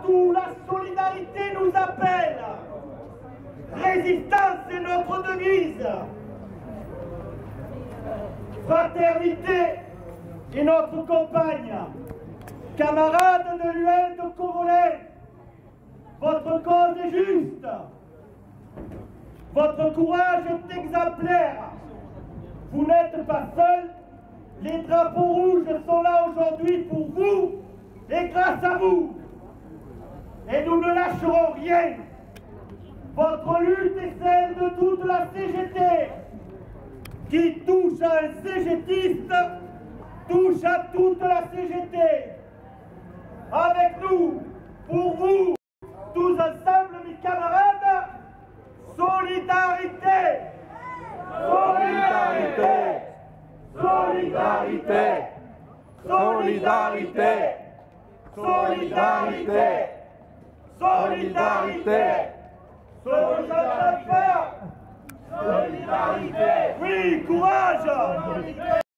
partout, la solidarité nous appelle. Résistance est notre devise. Fraternité est notre compagne. Camarades de l'UL de Corolet, votre cause est juste. Votre courage est exemplaire. Vous n'êtes pas seuls. Les drapeaux rouges sont là aujourd'hui pour vous et grâce à vous. Et nous ne lâcherons rien. Votre lutte est celle de toute la CGT. Qui touche à un CGTiste, touche à toute la CGT. Avec nous, pour vous, tous ensemble, mes camarades, solidarité! Solidarité! Solidarité! Solidarité! Solidarité! Solidarité! Solidarité! Solidarité! Oui, courage!